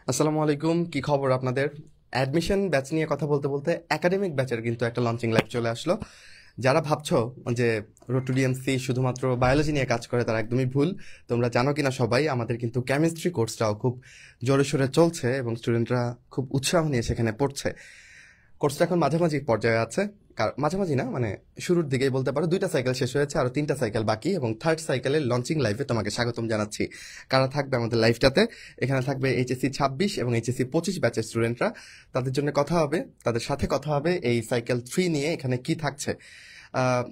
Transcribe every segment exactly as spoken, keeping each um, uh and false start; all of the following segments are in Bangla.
আসসালামু আলাইকুম, কি খবর আপনাদের? অ্যাডমিশন ব্যাচ নিয়ে কথা বলতে বলতে একাডেমিক ব্যাচের কিন্তু একটা লঞ্চিং লাইভ চলে আসলো। যারা ভাবছো যে রোড টু ডিএমসি শুধুমাত্র বায়োলজি নিয়ে কাজ করে, তারা একদমই ভুল। তোমরা জানো কিনা সবাই, আমাদের কিন্তু কেমিস্ট্রি কোর্সটাও খুব জোরে সোরে চলছে এবং স্টুডেন্টরা খুব উৎসাহ নিয়ে সেখানে পড়ছে। কোর্সটা এখন মাঝামাঝি পর্যায়ে আছে, কার- মাঝামাঝি না মানে শুরুর দিকেই বলতে পারো। দুইটা সাইকেল শেষ হয়েছে, আরো তিনটা সাইকেল বাকি, এবং থার্ড সাইকেলের লঞ্চিং লাইভে তোমাকে স্বাগতম জানাচ্ছি। কারা থাকবে আমাদের লাইভটাতে? এখানে থাকবে এইচএসসি ছাব্বিশ এবং এইচএসসি পঁচিশ ব্যাচের স্টুডেন্টরা। তাদের জন্য কথা হবে, তাদের সাথে কথা হবে এই সাইকেল থ্রি নিয়ে এখানে কি থাকছে। আহ,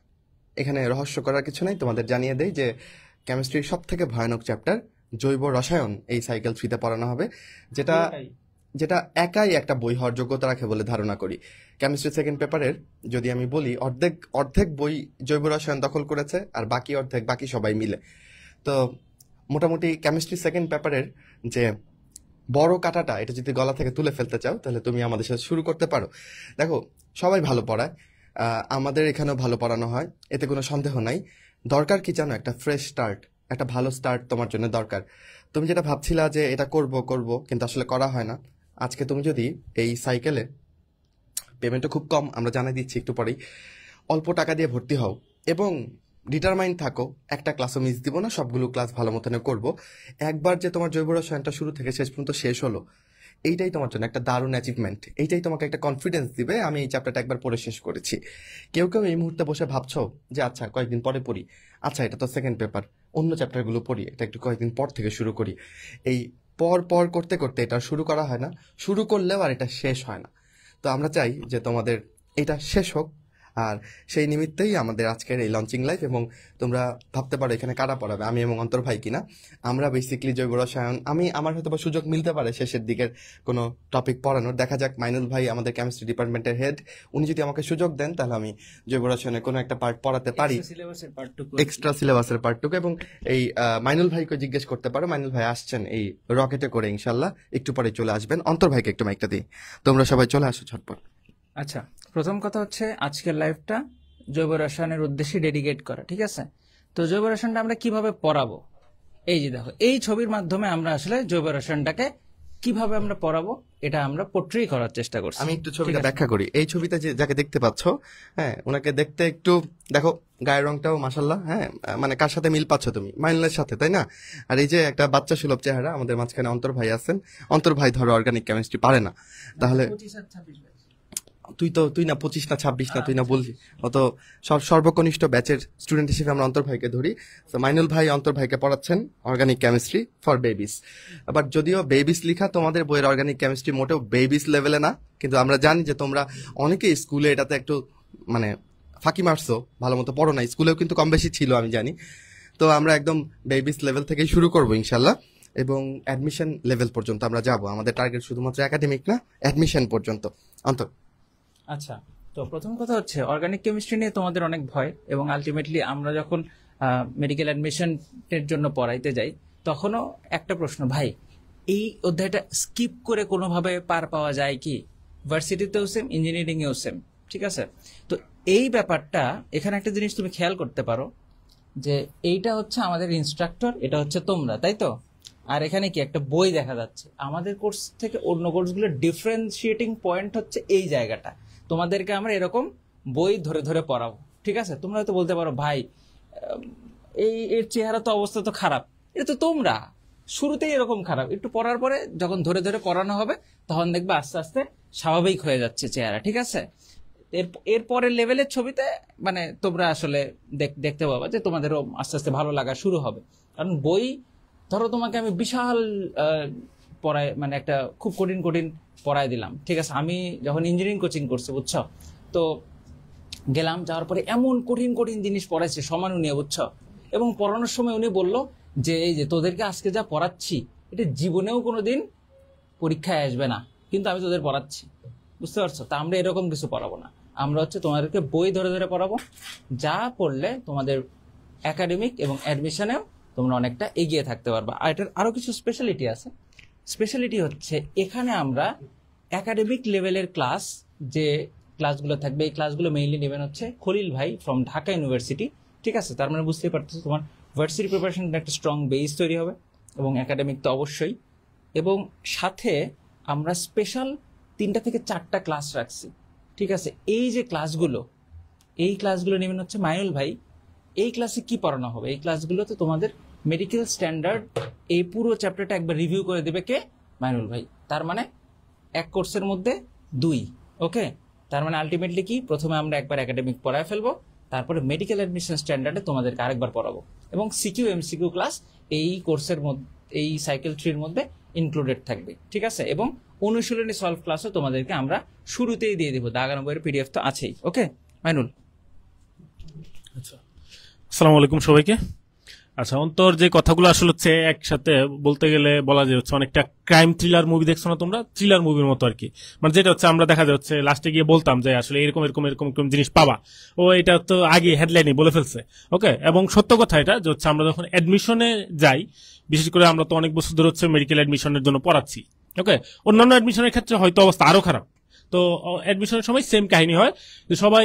এখানে রহস্য করার কিছু নেই, তোমাদের জানিয়ে দেই যে কেমিস্ট্রির সব থেকে ভয়ানক চ্যাপ্টার জৈব রসায়ন এই সাইকেল থ্রিতে পড়ানো হবে, যেটা যেটা একাই একটা বই হওয়ার যোগ্যতা রাখে বলে ধারণা করি। কেমিস্ট্রি সেকেন্ড পেপারের যদি আমি বলি, অর্ধেক অর্ধেক বই জৈব রসায়ন দখল করেছে, আর বাকি অর্ধেক বাকি সবাই মিলে। তো মোটামুটি কেমিস্ট্রি সেকেন্ড পেপারের যে বড় কাটাটা, এটা যদি গলা থেকে তুলে ফেলতে চাও তাহলে তুমি আমাদের সাথে শুরু করতে পারো। দেখো, সবাই ভালো পড়ায়, আহ, আমাদের এখানেও ভালো পড়ানো হয়, এতে কোনো সন্দেহ নাই। দরকার কি জানো? একটা ফ্রেশ স্টার্ট, একটা ভালো স্টার্ট তোমার জন্য দরকার। তুমি যেটা ভাবছিলা যে এটা করব করব কিন্তু আসলে করা হয় না, আজকে তুমি যদি এই সাইকেলে, পেমেন্টও খুব কম, আমরা জানাই দিচ্ছি একটু পরেই, অল্প টাকা দিয়ে ভর্তি হও এবং ডিটারমাইন্ড থাকো, একটা ক্লাসও মিস দিব না, সবগুলো ক্লাস ভালো মতনে করবো। একবার যে তোমার জৈব রসায়নটা শুরু থেকে শেষ পর্যন্ত শেষ হলো, এইটাই তোমার জন্য একটা দারুণ অ্যাচিভমেন্ট। এইটাই তোমাকে একটা কনফিডেন্স দিবে, আমি এই চ্যাপ্টারটা একবার পড়ে শেষ করেছি। কেউ কেউ এই মুহূর্তে বসে ভাবছো যে আচ্ছা কয়েকদিন পরে পড়ি, আচ্ছা এটা তো সেকেন্ড পেপার, অন্য চ্যাপ্টারগুলো পড়ি, এটা একটু কয়েকদিন পর থেকে শুরু করি। এই পর পর করতে করতে এটা শুরু করা হয় না, শুরু করলেও আর এটা শেষ হয় না। তো আমরা চাই যে তোমাদের এটা শেষ হোক, আর সেই নিমিত্তেই আমাদের আজকের এই লঞ্চিং লাইভ। এবং তোমরা ভাবতে পারো এখানে কারা পড়াবে, আমি এবং অন্তর ভাই কিনা। আমরা বেসিক্যালি জৈব রসায়ন, আমি আমার হয়তো বা সুযোগ মিলতে পারে শেষের দিকের কোনো টপিক পড়ানোর, দেখা যাক। মাইনুল ভাই আমাদের কেমিস্ট্রি ডিপার্টমেন্টের হেড, উনি যদি আমাকে সুযোগ দেন তাহলে আমি জৈব রসায়নের কোনো একটা পার্ট পড়াতে পারি, এক্সট্রা সিলেবাসের পার্টটুকু। এবং এই আহ, মাইনুল ভাইকে জিজ্ঞেস করতে পারো, মাইনুল ভাই আসছেন এই রকেটে করে, ইনশাল্লাহ একটু পরে চলে আসবেন। অন্তর ভাইকে একটু মাইকটা দিই, তোমরা সবাই চলে আসো ঝটপট। আচ্ছা, প্রথম কথা হচ্ছে আজকের লাইভটা জৈব রসায়নের উদ্দেশ্যে ডেডিকেট করা, ঠিক আছে? তো জৈব রসায়নটা আমরা কিভাবে পড়াবো, এই যে দেখো, এই ছবির মাধ্যমে আমরা আসলে জৈব রসায়নটাকে কিভাবে আমরা পড়াবো এটা আমরা পোট্রি করার চেষ্টা করছি। আমি একটু ছবিটা ব্যাখ্যা করি। এই ছবিতে যে যাকে দেখতে পাচ্ছ, হ্যাঁ, ওনাকে দেখতে একটু দেখো, গায়ের রংটাও মাশাল্লাহ, হ্যাঁ, মানে কার সাথে মিল পাচ্ছ তুমি? মাইনুলের সাথে, তাই না? আর এই যে একটা বাচ্চা সুলভ চেহারা, আমাদের মাঝখানে অন্তর ভাই আছেন। অন্তর ভাই ধরো অর্গানিক কেমিস্ট্রি পারে না, তাহলে তুই তো তুই না পঁচিশ না ছাব্বিশ না, তুই না বললি, অত সব সর্বকনিষ্ঠ ব্যাচের স্টুডেন্ট হিসেবে আমরা অন্তর ভাইকে ধরি। তো মাইনুল ভাই অন্তর ভাইকে পড়াচ্ছেন অর্গানিক কেমিস্ট্রি ফর বেবিস। আবার যদিও বেবিস লেখা তোমাদের বইয়ের অর্গানিক কেমিস্ট্রি মোটেও বেবিস লেভেলে না, কিন্তু আমরা জানি যে তোমরা অনেকেই স্কুলে এটাতে একটু মানে ফাঁকি মারছো, ভালো মতো পড়ো না, স্কুলেও কিন্তু কম বেশি ছিল আমি জানি। তো আমরা একদম বেবিস লেভেল থেকেই শুরু করবো ইনশাল্লাহ, এবং অ্যাডমিশন লেভেল পর্যন্ত আমরা যাব। আমাদের টার্গেট শুধুমাত্র একাডেমিক না, অ্যাডমিশন পর্যন্ত। অন্তর, আচ্ছা, তো প্রথম কথা হচ্ছে অর্গানিক কেমিস্ট্রি নিয়ে তোমাদের অনেক ভয়, এবং আলটিমেটলি আমরা যখন মেডিকেল অ্যাডমিশনের জন্য পড়াইতে যাই তখনও একটা প্রশ্ন, ভাই এই অধ্যায়টা স্কিপ করে কোনোভাবে পার পাওয়া যায় কি? ভার্সিটিতেও সেম, ইঞ্জিনিয়ারিংয়েও সেম, ঠিক আছে? তো এই ব্যাপারটা এখানে একটা জিনিস তুমি খেয়াল করতে পারো যে এইটা হচ্ছে আমাদের ইনস্ট্রাক্টর, এটা হচ্ছে তোমরা, তাই তো? আর এখানে কি একটা বই দেখা যাচ্ছে। আমাদের কোর্স থেকে অন্য কোর্সগুলোর ডিফারেন্সিয়েটিং পয়েন্ট হচ্ছে এই জায়গাটা, তোমাদেরকে আমরা এরকম বই ধরে ধরে পড়াবো, ঠিক আছে? তোমরা হয়তো বলতে পারো, ভাই এই এর চেহারা তো অবস্থা তো খারাপ, এটা তো তোমরা শুরুতেই এরকম খারাপ, একটু পড়ার পরে যখন ধরে ধরে পড়ানো হবে তখন দেখবে আস্তে আস্তে স্বাভাবিক হয়ে যাচ্ছে চেহারা, ঠিক আছে? এর এর পরের লেভেলের ছবিতে মানে তোমরা আসলে দেখতে পাবা যে তোমাদেরও আস্তে আস্তে ভালো লাগা শুরু হবে। কারণ বই ধরো তোমাকে আমি বিশাল পড়ায়, মানে একটা খুব কঠিন কঠিন পড়ায় দিলাম, ঠিক আছে? আমি যখন ইঞ্জিনিয়ারিং কোচিং করছি, বুঝছো তো, গেলাম, যাওয়ার পরে এমন কঠিন কঠিন জিনিস পড়াইছে সমান উনি, বুঝছো? এবং পড়ানোর সময় উনি বললো যে এই যে তোদেরকে আজকে যা পড়াচ্ছি এটা জীবনেও কোনোদিন পরীক্ষায় আসবে না, কিন্তু আমি তোদের পড়াচ্ছি, বুঝতে পারছো? তা আমরা এরকম কিছু পড়াবো না, আমরা হচ্ছে তোমাদেরকে বই ধরে ধরে পড়াবো, যা পড়লে তোমাদের একাডেমিক এবং অ্যাডমিশনেও তোমরা অনেকটা এগিয়ে থাকতে পারবা। আর এটার আরো কিছু স্পেশালিটি আছে। স্পেশালিটি হচ্ছে এখানে আমরা একাডেমিক লেভেলের ক্লাস, যে ক্লাসগুলো থাকবে, এই ক্লাসগুলো মেইনলি নেবেন হচ্ছে খলিল ভাই ফ্রম ঢাকা ইউনিভার্সিটি, ঠিক আছে? তার মানে বুঝতেই পারতেছো তোমার ভার্সিটি প্রিপারেশন একটা স্ট্রং বেস তৈরি হবে, এবং একাডেমিক তো অবশ্যই। এবং সাথে আমরা স্পেশাল তিনটা থেকে চারটা ক্লাস রাখছি, ঠিক আছে? এই যে ক্লাসগুলো, এই ক্লাসগুলো নেবেন হচ্ছে মাইনুল ভাই। এই ক্লাসে কি পড়ানো হবে? এই ক্লাসগুলোতে তোমাদের মেডিকেল স্ট্যান্ডার্ড এই পুরো চ্যাপ্টারটা একবার রিভিউ করে দেবে কে? মাইনুল ভাই। তার মানে এক কোর্সের মধ্যে দুই, ওকে? তার মানে আলটিমেটলি কি, প্রথমে আমরা একবার একাডেমিক পড়ায় ফেলবো, তারপরে মেডিকেল অ্যাডমিশন স্ট্যান্ডার্ডে তোমাদেরকে আরেকবার পড়াবো, এবং সিকিউ এমসিকিউ ক্লাস এই কোর্সের মধ্যে, এই সাইকেল থ্রির মধ্যে ইনক্লুডেড থাকবে, ঠিক আছে? এবং অনুশীলনী সলভ ক্লাসও তোমাদেরকে আমরা শুরুতেই দিয়ে দেবো, দাগানো বইয়ের পিডিএফ তো আছেই, ওকে মাইনুল? আচ্ছা, আসসালামু আলাইকুম সবাইকে। আচ্ছা, অন্তর যে কথাগুলো আসলে হচ্ছে একসাথে বলতে গেলে বলা যায় হচ্ছে অনেকটা ক্রাইম থ্রিলার মুভি দেখছো না তোমরা, থ্রিলার মুভির মতো আর কি। মানে যেটা হচ্ছে আমরা দেখা যাচ্ছে লাস্টে গিয়ে বলতাম যে আসলে এরকম এরকম এরকম এরকম জিনিস পাবা, ও এটা তো আগে হেডলাইনে বলে ফেলছে, ওকে? এবং সত্য কথা এটা যে হচ্ছে আমরা যখন অ্যাডমিশনে যাই, বিশেষ করে আমরা তো অনেক বছর ধরে হচ্ছে মেডিকেল অ্যাডমিশনের জন্য পড়াচ্ছি, ওকে? অন্যান্য অ্যাডমিশনের ক্ষেত্রে হয়তো অবস্থা আরো খারাপ। তো অ্যাডমিশনের সময় সেম কাহিনী হয় যে সবাই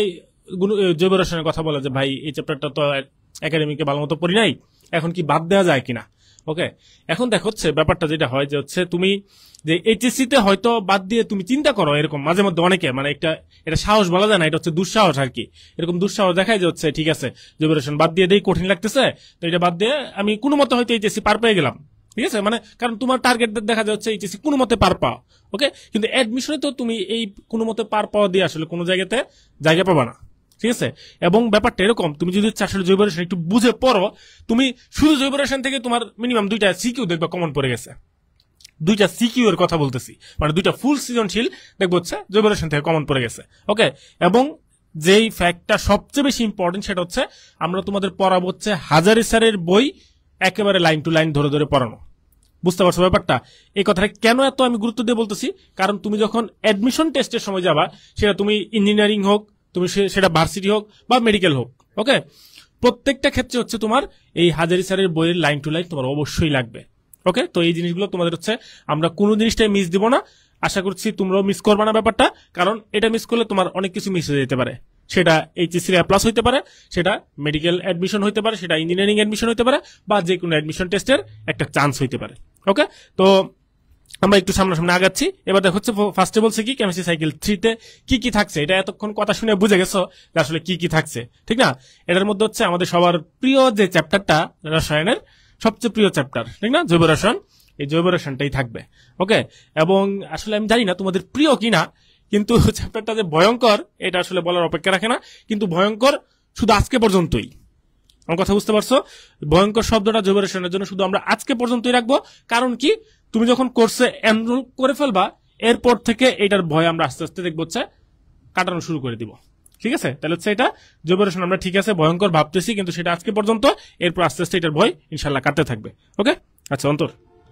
জৈব রসায়নের কথা বলে যে ভাই এই চ্যাপ্টারটা তো একাডেমিকে ভালো মতো পড়ি নাই, এখন কি বাদ দেওয়া যায় কিনা, ওকে? এখন দেখো হচ্ছে ব্যাপারটা যেটা হয় যে হচ্ছে তুমি যে এইচএসসি তে হয়তো বাদ দিয়ে তুমি চিন্তা করো, এরকম মাঝে মধ্যে অনেকে, মানে একটা এটা সাহস বলা যায় না, এটা হচ্ছে দুঃসাহস আর কি। এরকম দুঃসাহস দেখায় যে হচ্ছে ঠিক আছে জৈব রসায়ন বাদ দিয়ে দেই, কঠিন লাগতেছে, তো এটা বাদ দিয়ে আমি কোনো মতে হয়তো এইচএসসি পার পেয়ে গেলাম, ঠিক আছে? মানে কারণ তোমার টার্গেট দেখা যাচ্ছে এইচএসসি কোনো মতে পার পাওয়া, ওকে? কিন্তু অ্যাডমিশনে তো তুমি এই কোনো মতে পার পাওয়া দিয়ে আসলে কোনো জায়গাতে জায়গা পাবা না, ঠিক আছে? এবং ব্যাপারটা এরকম, তুমি যদি আসলে জৈব রসায়ন একটু বুঝে পড়ো, তুমি শুধু জৈব রসায়ন থেকে তোমার মিনিমাম দুইটা সিকিউ দেখবা কমন পড়ে গেছে, দুইটা সিকিউ এর কথা বলতেছি, মানে দুইটা ফুল সৃজনশীল দেখবো হচ্ছে জৈব রসায়ন থেকে কমন পড়ে গেছে, ওকে? এবং যেই ফ্যাক্টটা সবচেয়ে বেশি ইম্পর্টেন্ট সেটা হচ্ছে আমরা তোমাদের পড়াবো হচ্ছে হাজারি স্যারের বই একেবারে লাইন টু লাইন ধরে ধরে পড়ানো। বুঝতে পারছো ব্যাপারটা? এই কথাটা কেন এত আমি গুরুত্ব দিয়ে বলতেছি, কারণ তুমি যখন অ্যাডমিশন টেস্টের সময় যাবা, সেটা তুমি ইঞ্জিনিয়ারিং হোক, তুমি সেটা ভার্সিটি হোক বা মেডিকেল হোক, ওকে? প্রত্যেকটা ক্ষেত্রে হচ্ছে তোমার এই হাজারি স্যারের বইয়ের লাইন টু লাইন তোমার অবশ্যই লাগবে, ওকে? তো এই জিনিসগুলো তোমাদের হচ্ছে আমরা কোনো জিনিসটাই মিস দিব না, আশা করছি তোমরাও মিস করবে না ব্যাপারটা, কারণ এটা মিস করলে তোমার অনেক কিছু মিস হয়ে যেতে পারে। সেটা এইচএসসি এ প্লাস হইতে পারে, সেটা মেডিকেল অ্যাডমিশন হইতে পারে, সেটা ইঞ্জিনিয়ারিং অ্যাডমিশন হইতে পারে, বা যে কোনো অ্যাডমিশন টেস্টের একটা চান্স হইতে পারে, ওকে? তো আমরা একটু সামনাসামনি আগাচ্ছি। এবার দেখো হচ্ছে ফার্স্টে বলছে কি কেমিস্ট্রি সাইকেল থ্রিতে কি কি থাকছে, এটা এতক্ষণ কথা শুনে বুঝে গেছো যে আসলে কি কি থাকছে, ঠিক না? এটার মধ্যে হচ্ছে আমাদের সবার প্রিয় যে চ্যাপ্টারটা রসায়নের সবচেয়ে প্রিয় চ্যাপ্টার, ঠিক না, জৈব রসায়ন, এই জৈব রসায়নটাই থাকবে, ওকে? এবং আসলে আমি জানি না তোমাদের প্রিয় কিনা, কিন্তু চ্যাপ্টারটা যে ভয়ঙ্কর এটা আসলে বলার অপেক্ষা রাখে না, কিন্তু ভয়ঙ্কর শুধু আজকে পর্যন্তই। আমার কথা বুঝতে পারছো? ভয়ঙ্কর শব্দটা জৈব রসায়নের জন্য শুধু আমরা আজকে পর্যন্তই রাখবো, কারণ কি তুমি যখন কোর্সে এনরোল করে ফেলবা এরপর থেকে এটার ভয় আমরা আস্তে আস্তে দেখবো হচ্ছে কাটানো শুরু করে দিব, ঠিক আছে? তাহলে হচ্ছে এটা জৈব রসায়ন আমরা ঠিক আছে ভয়ঙ্কর ভাবতেছি, কিন্তু সেটা আজকে পর্যন্ত, এরপর আস্তে আস্তে এটার ভয় ইনশাল্লাহ কাটতে থাকবে, ওকে? আচ্ছা অন্তর,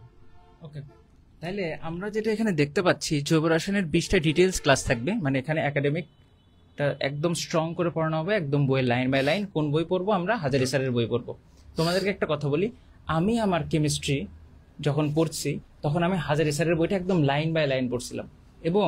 ওকে, তাহলে আমরা যেটা এখানে দেখতে পাচ্ছি জৈব রসায়নের বিশটা ডিটেলস ক্লাস থাকবে, মানে এখানে একাডেমিকটা একদম স্ট্রং করে পড়ানো হবে, একদম বইয়ের লাইন বাই লাইন। কোন বই পড়বো আমরা? হাজারি স্যারের বই পড়বো। তোমাদেরকে একটা কথা বলি, আমি আমার কেমিস্ট্রি যখন পড়ছি তখন আমি হাজারি স্যারের বইটা একদম লাইন বাই লাইন পড়ছিলাম, এবং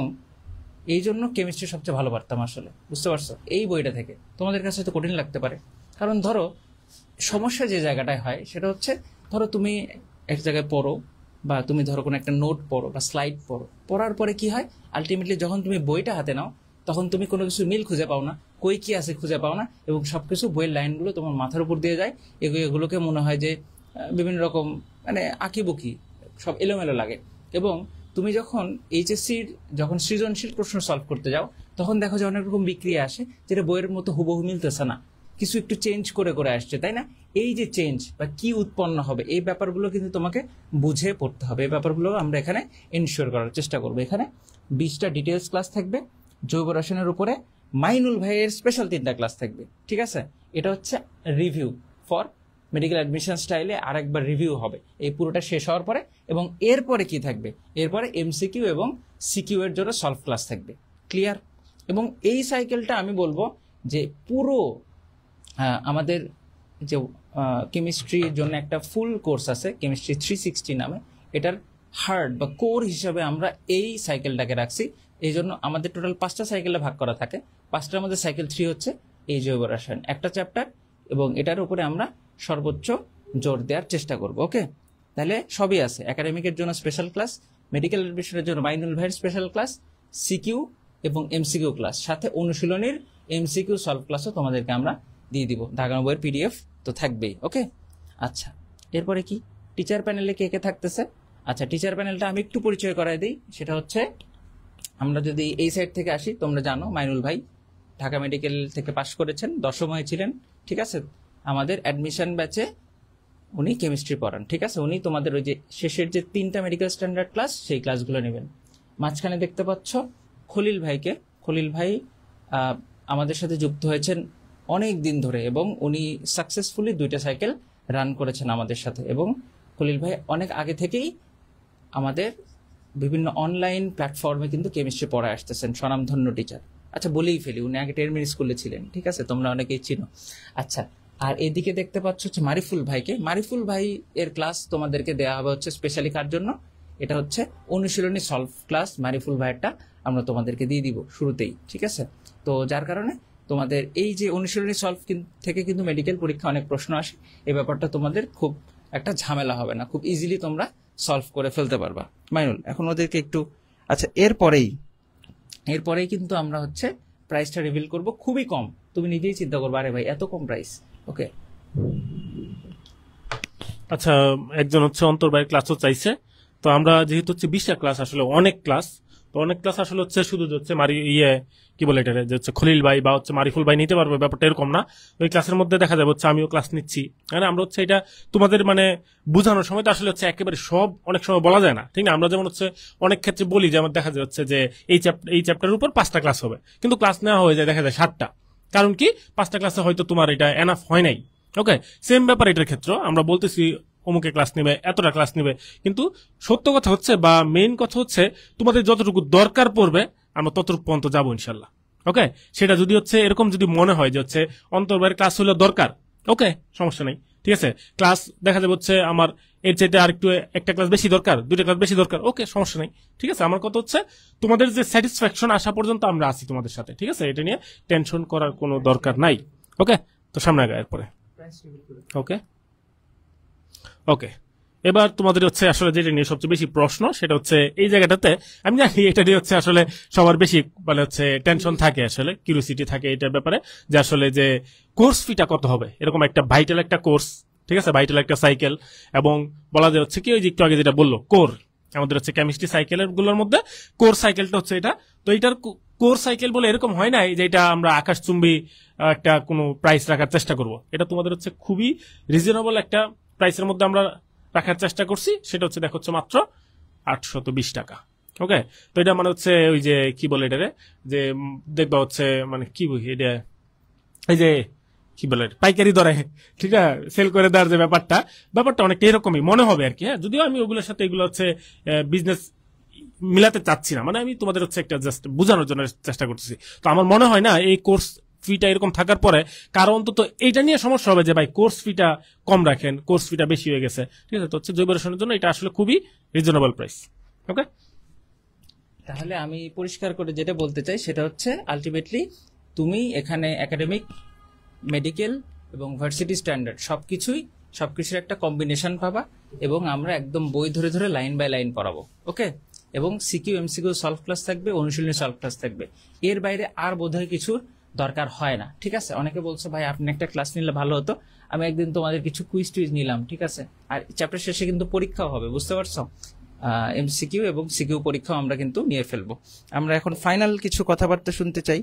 এই জন্য কেমিস্ট্রি সবচেয়ে ভালো পারতাম আসলে, বুঝতে পারছো? এই বইটা থেকে তোমাদের কাছে হয়তো কঠিন লাগতে পারে, কারণ ধরো সমস্যা যে জায়গাটায় হয় সেটা হচ্ছে, ধরো তুমি এক জায়গায় পড়ো, বা তুমি ধরো কোনো একটা নোট পড়ো বা স্লাইড পড়ো, পড়ার পরে কি হয় আলটিমেটলি যখন তুমি বইটা হাতে নাও তখন তুমি কোনো কিছু মিল খুঁজে পাও না, কই কি আছে খুঁজে পাও না, এবং সবকিছু বইয়ের লাইনগুলো তোমার মাথার উপর দিয়ে যায়, এগুলো এগুলোকে মনে হয় যে বিভিন্ন রকম মানে আঁকিবুকি সব এলোমেলো লাগে। এবং তুমি যখন এইচএসসির যখন সৃজনশীল প্রশ্ন সলভ করতে যাও তখন দেখো যে অনেক রকম বিক্রিয়া আসে যেটা বইয়ের মতো হুবহু মিলতেছে না, কিছু একটু চেঞ্জ করে করে আসছে, তাই না? এই যে চেঞ্জ বা কি উৎপন্ন হবে এই ব্যাপারগুলো কিন্তু তোমাকে বুঝে পড়তে হবে, এই ব্যাপারগুলো আমরা এখানে এনশিওর করার চেষ্টা করবো। এখানে বিশটা ডিটেলস ক্লাস থাকবে জৈব রসায়নের উপরে, মাইনুল ভাইয়ের স্পেশাল তিনটা ক্লাস থাকবে, ঠিক আছে? এটা হচ্ছে রিভিউ ফর মেডিকেল অ্যাডমিশন স্টাইলে আরেকবার রিভিউ হবে এই পুরোটা শেষ হওয়ার পরে, এবং এরপরে কি থাকবে, এরপরে এমসিকিউ এবং সিকিউ এর জন্য সলভ ক্লাস থাকবে, ক্লিয়ার? এবং এই সাইকেলটা আমি বলবো যে পুরো আমাদের যে কেমিস্ট্রির জন্য একটা ফুল কোর্স আছে কেমিস্ট্রি থ্রি সিক্সটি নামে, এটার হার্ড বা কোর হিসাবে আমরা এই সাইকেলটাকে রাখছি। এই জন্য আমাদের টোটাল পাঁচটা সাইকেলে ভাগ করা থাকে, পাঁচটার মধ্যে সাইকেল থ্রি হচ্ছে এই জৈব রসায়ন একটা চ্যাপ্টার, এবং এটার উপরে আমরা সর্বোচ্চ জোর দেওয়ার চেষ্টা করব, ওকে? তাহলে সবই আছে, একাডেমিকের জন্য স্পেশাল ক্লাস, মেডিকেল অ্যাডমিশনের জন্য মাইনুল ভাইয়ের স্পেশাল ক্লাস, সিকিউ এবং এমসিকিউ ক্লাস, সাথে অনুশীলনের এমসিকিউ সলভ ক্লাসও তোমাদেরকে আমরা দিয়ে দিব। ঢাকা বইয়ের পিডিএফ তো থাকবেই। ওকে, আচ্ছা এরপরে কি টিচার প্যানেলে কে কে থাকতেছে? আচ্ছা টিচার প্যানেলটা আমি একটু পরিচয় করাই দিই। সেটা হচ্ছে, আমরা যদি এই সাইড থেকে আসি, তোমরা জানো মাইনুল ভাই ঢাকা মেডিকেল থেকে পাশ করেছেন, দশম হয়েছিলেন, ঠিক আছে। আমাদের অ্যাডমিশন ব্যাচে উনি কেমিস্ট্রি পড়ান, ঠিক আছে। উনি তোমাদের ওই যে শেষের যে তিনটা মেডিকেল স্ট্যান্ডার্ড ক্লাস, সেই ক্লাসগুলো নেবেন। মাঝখানে দেখতে পাচ্ছ খলিল ভাইকে। খলিল ভাই আহ, আমাদের সাথে যুক্ত হয়েছেন অনেক দিন ধরে এবং উনি সাকসেসফুলি দুইটা সাইকেল রান করেছেন আমাদের সাথে। এবং খলিল ভাই অনেক আগে থেকেই আমাদের বিভিন্ন অনলাইন প্ল্যাটফর্মে কিন্তু কেমিস্ট্রি পড়ায় আসতেছেন, স্বনামধন্য টিচার। আচ্ছা বলেই ফেলি, উনি আগে টেরমিন স্কুলে ছিলেন, ঠিক আছে, তোমরা অনেকেই চিনো। আচ্ছা, আর এদিকে দেখতে পাচ্ছ হচ্ছে মারিফুল ভাইকে। মারিফুল ভাই এর ক্লাস তোমাদেরকে দেওয়া হবে হচ্ছে স্পেশালি কার জন্য? এটা হচ্ছে অনুশীলনী সলভ ক্লাস, মারিফুল ভাইয়েরটা আমরা তোমাদেরকে দিয়ে দিব শুরুতেই, ঠিক আছে। তো যার কারণে তোমাদের এই যে অনুশীলনী সলভ থেকে কিন্তু মেডিকেল পরীক্ষা অনেক প্রশ্ন আসে, এই ব্যাপারটা তোমাদের খুব একটা ঝামেলা হবে না, খুব ইজিলি তোমরা সলভ করে ফেলতে পারবা। মাইনুল এখন ওদেরকে একটু, আচ্ছা এরপরেই এরপরেই কিন্তু আমরা হচ্ছে প্রাইসটা রিভিল করব, খুবই কম, তুমি নিজেই চিন্তা করবে আরে ভাই এত কম প্রাইস। ওকে, আচ্ছা একজন হচ্ছে অন্তর ভাই ক্লাসও চাইছে, তো আমরা যেহেতু হচ্ছে বিশটা ক্লাস, আসলে অনেক ক্লাস, তো অনেক ক্লাস আসলে হচ্ছে শুধু যে হচ্ছে মারি ইয়ে কি বলে এটা যে হচ্ছে খলিল ভাই বা হচ্ছে মারিফুল ভাই নিতে পারবে, ব্যাপারটা এরকম না। ওই ক্লাসের মধ্যে দেখা যাবে হচ্ছে আমিও ক্লাস নিচ্ছি, মানে আমরা হচ্ছে এটা তোমাদের মানে বোঝানোর সময় তো আসলে হচ্ছে একেবারে সব অনেক সময় বলা যায় না, ঠিক না। আমরা যেমন হচ্ছে অনেক ক্ষেত্রে বলি যে আমার দেখা যাচ্ছে যে এই চ্যাপ্টার এই চ্যাপ্টারের উপর পাঁচটা ক্লাস হবে, কিন্তু ক্লাস নেওয়া হয়ে যায় দেখা যায় সাতটা, কারণ কি পাঁচটা ক্লাসে হয়তো তোমার এটা এনাফ হয় নাই। ওকে, সেম ব্যাপার এটার ক্ষেত্রে আমরা বলতেছি অমুকে ক্লাস নেবে, এতটা ক্লাস নেবে, কিন্তু সত্য কথা হচ্ছে বা মেইন কথা হচ্ছে তোমাদের যতটুকু দরকার পড়বে আমরা ততটুকু পর্যন্ত যাবো ইনশাল্লাহ। ওকে, সেটা যদি হচ্ছে এরকম যদি মনে হয় যে হচ্ছে অন্তর্বারের ক্লাস হলে দরকার, ওকে সমস্যা নেই, ঠিক আছে। ক্লাস দেখা যাবে হচ্ছে আমার এর চাইতে আর একটু একটা ক্লাস বেশি দরকার, দুইটা ক্লাস বেশি দরকার, ওকে সমস্যা নেই, ঠিক আছে। আমার কথা হচ্ছে তোমাদের যে স্যাটিসফ্যাকশন আসা পর্যন্ত আমরা আছি তোমাদের সাথে, ঠিক আছে, এটা নিয়ে টেনশন করার কোনো দরকার নাই। ওকে, তো সামনে আগে এরপরে ওকে ওকে এবার তোমাদের হচ্ছে আসলে যেটা নিয়ে সবচেয়ে বেশি প্রশ্ন সেটা হচ্ছে এই জায়গাটাতে, আমি জানি এটা নিয়ে হচ্ছে আসলে সবার বেশি মানে হচ্ছে টেনশন থাকে, আসলে কিউরিওসিটি থাকে এটার ব্যাপারে যে আসলে যে কোর্স ফিটা কত হবে, এরকম একটা ভাইটাল একটা কোর্স, ঠিক আছে, ভাইটাল একটা সাইকেল, এবং বলা যায় হচ্ছে কি ওই যে একটু আগে যেটা বললো কোর, আমাদের হচ্ছে কেমিস্ট্রি সাইকেলের গুলোর মধ্যে কোর সাইকেলটা হচ্ছে এটা। তো এটার কোর সাইকেল বলে এরকম হয় নাই যে এটা আমরা আকাশচুম্বী একটা কোনো প্রাইস রাখার চেষ্টা করব, এটা তোমাদের হচ্ছে খুবই রিজনেবল একটা প্রাইসের মধ্যে আমরা রাখার চেষ্টা করছি, সেটা হচ্ছে দেখো হচ্ছে মাত্র আটশত বিশ টাকা। ওকে, তো এটা মানে হচ্ছে ওই যে কি বলে এটারে যে দেখবা হচ্ছে মানে কি বুঝি এটা এই যে কি বলে পাইকারি দরে ঠিক আছে সেল করে দেওয়ার যে ব্যাপারটা ব্যাপারটা অনেকটা এরকমই মনে হবে আর কি। হ্যাঁ, যদিও আমি ওগুলোর সাথে এগুলো হচ্ছে বিজনেস মিলাতে চাচ্ছি না, মানে আমি তোমাদের হচ্ছে একটা জাস্ট বোঝানোর জন্য চেষ্টা করতেছি। তো আমার মনে হয় না এই কোর্স ফিটা এরকম থাকার পরে কারণ অন্তত এইটা নিয়ে সমস্যা হবে যে ভাই কোর্স ফিটা কম রাখেন, কোর্স ফিটা বেশি হয়ে গেছে, ঠিক আছে। তো হচ্ছে জৈব রসায়নের জন্য এটা আসলে খুবই রিজনেবল প্রাইস। ওকে, তাহলে আমি পরিষ্কার করে যেটা বলতে চাই সেটা হচ্ছে আলটিমেটলি তুমি এখানে একাডেমিক, মেডিকেল এবং ভার্সিটি স্ট্যান্ডার্ড সবকিছুই সবকিছুর একটা কম্বিনেশন পাবা, এবং আমরা একদম বই ধরে ধরে লাইন বাই লাইন পড়াবো। ওকে, এবং সিকিউ এমসিকিউ সলভ ক্লাস থাকবে, অনুশীলনী সলভ ক্লাস থাকবে, এর বাইরে আর বোধহয় কিছুর দরকার হয় না, ঠিক আছে। অনেকে বলছো ভাই আপনি একটা ক্লাস নিলে ভালো হতো, আমি একদিন তোমাদের কিছু কুইজ টুইজ নিলাম, ঠিক আছে। আর চ্যাপ্টার শেষে কিন্তু পরীক্ষাও হবে, বুঝতে পারছো, এমসিকিউ এবং সিকিউ পরীক্ষাও আমরা কিন্তু নিয়ে ফেলবো। আমরা এখন ফাইনাল কিছু কথাবার্তা শুনতে চাই।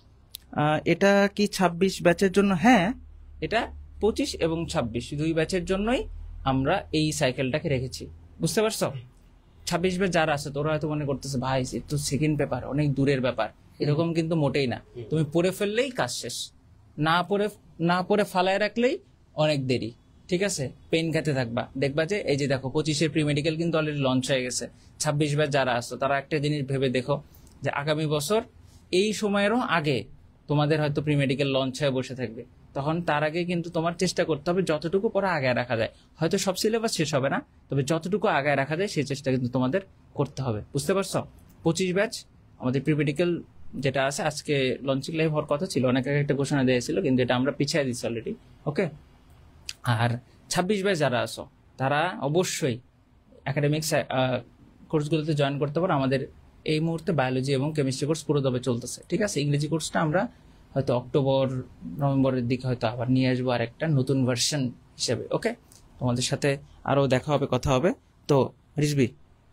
এটা কি ছাব্বিশ ব্যাচের জন্য? হ্যাঁ, এটা পঁচিশ এবং ছাব্বিশ দুই ব্যাচের জন্যই আমরা এই সাইকেলটাকে রেখেছি, বুঝতে পারছো। ছাব্বিশ ব্যাচ যারা আছে তোরা হয়তো মনে করতেছে ভাই তো সেকেন্ড পেপার অনেক দূরের ব্যাপার, এরকম কিন্তু মোটেই না। তুমি পড়ে ফেললেই কাজ শেষ, না পড়ে না পড়ে ফালায় রাখলেই অনেক দেরি, ঠিক আছে। পেন খেতে থাকবা, দেখবা যে এই যে দেখো পঁচিশের প্রি মেডিকেল কিন্তু অলরেডি লঞ্চ হয়ে গেছে। ছাব্বিশ ব্যাচ যারা আসতো তারা একটা জিনিস ভেবে দেখো যে আগামী বছর এই সময়েরও আগে তোমাদের হয়তো প্রি মেডিকেল লঞ্চ হয়ে বসে থাকবে, তখন তার আগে কিন্তু তোমার চেষ্টা করতে হবে যতটুকু পড়া আগায় রাখা যায়। হয়তো সব সিলেবাস শেষ হবে না, তবে যতটুকু আগায় রাখা যায় সেই চেষ্টা কিন্তু তোমাদের করতে হবে, বুঝতে পারছো। পঁচিশ ব্যাচ আমাদের প্রি মেডিকেল যেটা আছে আজকে লঞ্চিং লাইভ হওয়ার কথা ছিল, অনেক আগে একটা ঘোষণা দিয়েছিল কিন্তু এটা আমরা পিছিয়ে দিচ্ছি অলরেডি। ওকে, আর ছাব্বিশ ব্যাচ যারা আসো তারা অবশ্যই একাডেমিক্স কোর্সগুলোতে জয়েন করতে পারো। আমাদের এই মুহূর্তে বায়োলজি এবং কেমিস্ট্রি কোর্স পুরো দমে চলতেছে, ঠিক আছে। ইংরেজি কোর্সটা আমরা হয়তো অক্টোবর নভেম্বরের দিকে হয়তো আবার নিয়ে আসবো আর একটা নতুন ভার্সন হিসেবে। ওকে, তোমাদের সাথে আরও দেখা হবে, কথা হবে। তো রিজবি,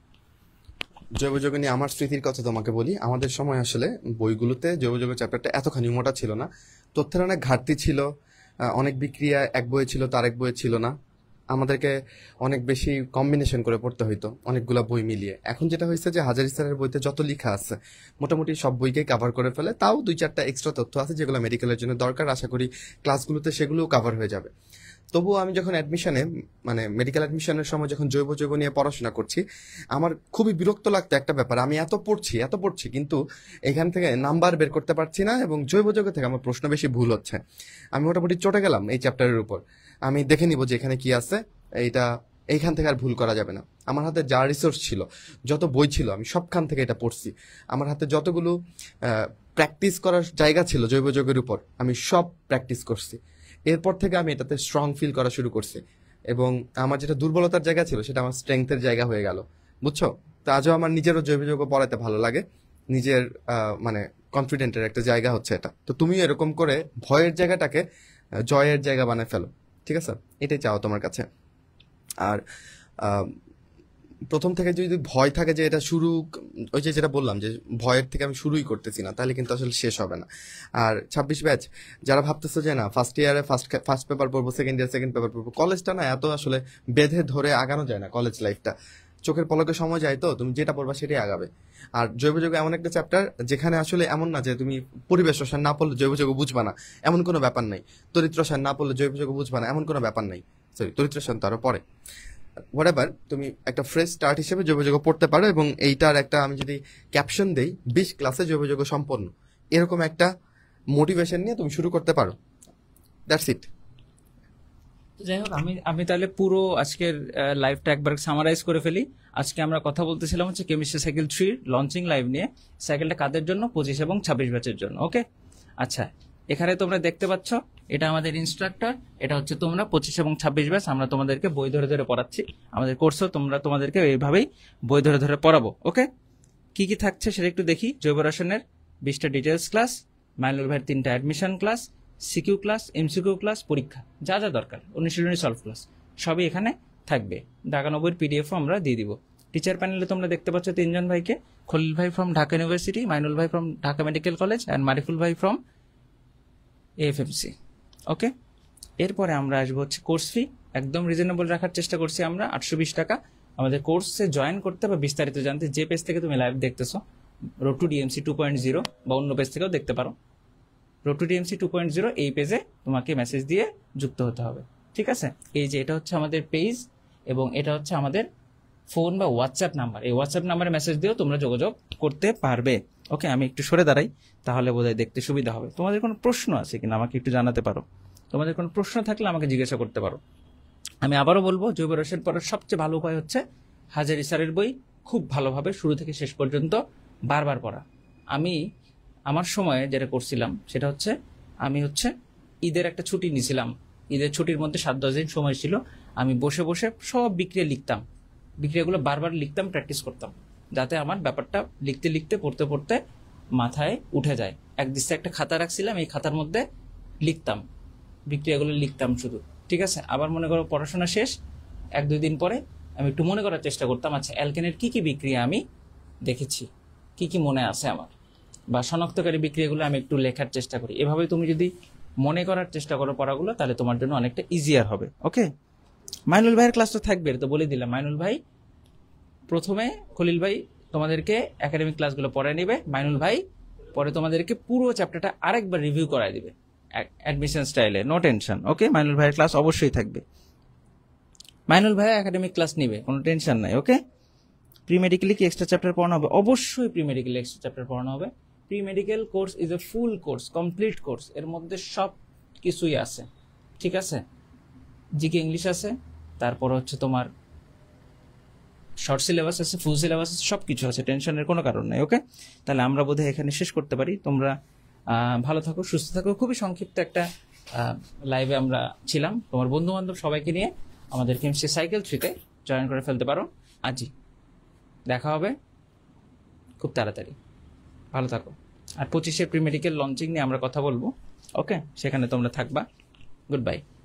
জৈব যৌগ নিয়ে আমার স্মৃতির কথা তোমাকে বলি। আমাদের সময় আসলে বইগুলোতে জৈব যৌগ চ্যাপ্টারটা এতখানি মোটা ছিল না, তথ্যের অনেক ঘাটতি ছিল, আহ, অনেক বিক্রিয়া এক বইয়ে ছিল তার এক বইয়ে ছিল না, আমাদেরকে অনেক বেশি কম্বিনেশন করে পড়তে হইতো অনেকগুলা বই মিলিয়ে। এখন যেটা হয়েছে যে হাজারি স্যারের বইতে যত লেখা আছে মোটামুটি সব বইকেই কাভার করে ফেলে, তাও দুই চারটা এক্সট্রা তথ্য আছে যেগুলো মেডিকেলের জন্য দরকার, আশা করি ক্লাসগুলোতে সেগুলোও কাভার হয়ে যাবে। তবুও আমি যখন অ্যাডমিশনে মানে মেডিকেল অ্যাডমিশনের সময় যখন জৈব যৌগ নিয়ে পড়াশোনা করছি, আমার খুবই বিরক্ত লাগতো একটা ব্যাপার, আমি এত পড়ছি এত পড়ছি কিন্তু এখান থেকে নাম্বার বের করতে পারছি না, এবং জৈব যৌগ থেকে আমার প্রশ্ন বেশি ভুল হচ্ছে। আমি মোটামুটি চটে গেলাম এই চ্যাপ্টারের উপর, আমি দেখে নিব যে এখানে কি আছে, এইটা এইখান থেকে আর ভুল করা যাবে না। আমার হাতে যা রিসোর্স ছিল, যত বই ছিল, আমি সবখান থেকে এটা পড়ছি। আমার হাতে যতগুলো প্র্যাকটিস করার জায়গা ছিল জৈব যৌগের উপর, আমি সব প্র্যাকটিস করছি। এরপর থেকে আমি এটাতে স্ট্রং ফিল করা শুরু করছি, এবং আমার যেটা দুর্বলতার জায়গা ছিল সেটা আমার স্ট্রেংথের জায়গা হয়ে গেল, বুঝছো। তো আজও আমার নিজেরও জৈব যৌগ পড়াতে ভালো লাগে, নিজের আহ, মানে কনফিডেন্টের একটা জায়গা হচ্ছে এটা। তো তুমি এরকম করে ভয়ের জায়গাটাকে আহ, জয়ের জায়গা বানায় ফেলো, ঠিক আছে, এটাই চাও তোমার কাছে। আর আহ, প্রথম থেকে যদি ভয় থাকে যে এটা শুরু, ওই যে যেটা বললাম যে ভয়ের থেকে আমি শুরুই করতেছি না, তাহলে কিন্তু আসলে শেষ হবে না। আর ছাব্বিশ ব্যাচ যারা ভাবতেছে যে না ফার্স্ট ইয়ারে ফার্স্ট ফার্স্ট পেপার পড়বো, সেকেন্ড ইয়ার সেকেন্ড পেপার পড়বো, কলেজটা না এত আসলে বেঁধে ধরে আগানো যায় না। কলেজ লাইফটা চোখের পলকে সময় যায়, তো তুমি যেটা পড়বা সেটাই আগাবে। আর জৈব যৌগ এমন একটা চ্যাপ্টার যেখানে আসলে এমন না যে তুমি পরিবেশ রসায়ন না পড়লে জৈব যৌগ বুঝবা না, এমন কোনো ব্যাপার নাই। চরিত্র রসায়ন না পড়লে জৈব যৌগ বুঝবা না, এমন কোনো ব্যাপার নাই। সরি, চরিত্র রসায়ন তো আরো পরে। হোয়াটএভার, তুমি একটা ফ্রেশ স্টার্ট হিসেবে জৈব যৌগ পড়তে পারো, এবং এইটার একটা আমি যদি ক্যাপশন দেই বিশ ক্লাসে জৈব যৌগ সম্পন্ন, এরকম একটা মোটিভেশন নিয়ে তুমি শুরু করতে পারো। That's it. যাই হোক, আমি আমি তাহলে পুরো আজকের লাইভটা একবার সামারাইজ করে ফেলি। আজকে আমরা কথা বলতেছিলাম হচ্ছে কেমিস্ট্রি সাইকেল থ্রির লঞ্চিং লাইভ নিয়ে। সাইকেলটা কাদের জন্য? পঁচিশ এবং ছাব্বিশ ব্যাচের জন্য। ওকে, আচ্ছা, এখানে তোমরা দেখতে পাচ্ছ এটা আমাদের ইনস্ট্রাক্টর, এটা হচ্ছে তোমরা পঁচিশ এবং ছাব্বিশ ব্যাচ। আমরা তোমাদেরকে বই ধরে ধরে পড়াচ্ছি, আমাদের কোর্সও তোমরা তোমাদেরকে এইভাবেই বই ধরে ধরে পড়াবো। ওকে, কি কি থাকছে সেটা একটু দেখি। জৈব রসায়নের বিশটা ডিটেলস ক্লাস, মাইনুল ভাইয়ের তিনটা admission class, CQ class, MCQ class, পরীক্ষা যা যা দরকার, অনুশীলনী সলভ ক্লাস সবই এখানে থাকবে। দাগানব্বইয়ের পিডিএফও আমরা দিয়ে দিব। টিচার প্যানেলে তোমরা দেখতে পাচ্ছ তিনজন ভাইকে, খলিল ভাই ফ্রম ঢাকা ইউনিভার্সিটি, মাইনুল ভাই from Dhaka medical college, and Mariful ভাই ফ্রম এএফএমসি। ওকে, এরপরে আমরা আসবো হচ্ছে কোর্স ফি। একদম রিজনেবল রাখার চেষ্টা করছি আমরা, আটশো বিশ টাকা। আমাদের কোর্সে জয়েন করতে বা বিস্তারিত জানতে যে পেজ থেকে তুমি লাইভ দেখতেছো, road to DMC two point zero, বা অন্য পেজ থেকেও দেখতে পারো, road to DMC two point zero, এই পেজে তোমাকে মেসেজ দিয়ে যুক্ত হতে হবে, ঠিক আছে। এই যে এটা হচ্ছে আমাদের পেজ, এবং এটা হচ্ছে আমাদের ফোন বা হোয়াটসঅ্যাপ নাম্বার। এই হোয়াটসঅ্যাপ নাম্বারে মেসেজ দিয়েও তোমরা যোগাযোগ করতে পারবে। ওকে, আমি একটু সরে দাঁড়াই, তাহলে বোধহয় দেখতে সুবিধা হবে। তোমাদের কোনো প্রশ্ন আছে কিনা আমাকে একটু জানাতে পারো। তোমাদের কোনো প্রশ্ন থাকলে আমাকে জিজ্ঞাসা করতে পারো। আমি আবারও বলবো, জৈব রসায়ন পড়ার সবচেয়ে ভালো উপায় হচ্ছে হাজারি স্যারের বই খুব ভালোভাবে শুরু থেকে শেষ পর্যন্ত বারবার পড়া। আমি আমার সময়ে যেটা করছিলাম সেটা হচ্ছে, আমি হচ্ছে ঈদের একটা ছুটি নিয়েছিলাম, ঈদের ছুটির মধ্যে সাত দশ দিন সময় ছিল, আমি বসে বসে সব বিক্রিয়া লিখতাম, বিক্রিয়াগুলো বারবার লিখতাম, প্র্যাকটিস করতাম, যাতে আমার ব্যাপারটা লিখতে লিখতে পড়তে পড়তে মাথায় উঠে যায়। এক দৃশ্যে একটা খাতা রাখছিলাম, এই খাতার মধ্যে লিখতাম, বিক্রিয়াগুলো লিখতাম শুধু, ঠিক আছে। আবার মনে করো পড়াশোনা শেষ, এক দুই দিন পরে আমি একটু মনে করার চেষ্টা করতাম, আচ্ছা অ্যালকেনের কি কি বিক্রিয়া আমি দেখেছি, কি কি মনে আছে আমার, বা শনাক্তকারী বিক্রিয়াগুলো আমি একটু লেখার চেষ্টা করি। এভাবে তুমি যদি মনে করার চেষ্টা করো পড়াগুলো, তাহলে তোমার জন্য অনেকটা ইজিয়ার হবে। ওকে, মাইনুল ভাইয়ের ক্লাস তো থাকবে, তো বলে দিলাম। মাইনুল ভাই প্রথমে, খলিল ভাই তোমাদেরকে একাডেমিক ক্লাসগুলো পড়ায় নেবে, মাইনুল ভাই পরে তোমাদেরকে পুরো চ্যাপ্টারটা আরেকবার রিভিউ করায় দিবে অ্যাডমিশন স্টাইলে, নো টেনশন। ওকে, মাইনুল ভাইয়ের ক্লাস অবশ্যই থাকবে, মাইনুল ভাই একাডেমিক ক্লাস নিবে, কোনো টেনশন নাই। ওকে, প্রি মেডিকেলে কি এক্সট্রা চ্যাপ্টার পড়ানো হবে? অবশ্যই প্রি মেডিকেলে এক্সট্রা চ্যাপ্টার পড়ানো হবে। Pre medical course is a full course, complete course, এর মধ্যে সব কিছুই আছে, ঠিক আছে। জিকে ইংলিশ আছে, তারপর হচ্ছে তোমার শর্ট সিলেবাস আছে, ফুল সিলেবাস আছে, সব কিছু আছে, টেনশনের কোনো কারণ নাই। ওকে, তাহলে আমরা বোধহয় এখানে শেষ করতে পারি। তোমরা ভালো থাকো, সুস্থ থাকো। খুবই সংক্ষিপ্ত একটা লাইভে আমরা ছিলাম তোমার বন্ধু বান্ধব সবাইকে নিয়ে। আমাদের কেমিস্ট্রি সাইকেল থ্রিতে জয়েন করে ফেলতে পারো আজই। দেখা হবে খুব তাড়াতাড়ি। ভালো থাকো। আর পঁচিশে প্রি মেডিকেল লঞ্চিং নিয়ে আমরা কথা বলবো। ওকে, সেখানে তোমরা থাকবা। Good bye.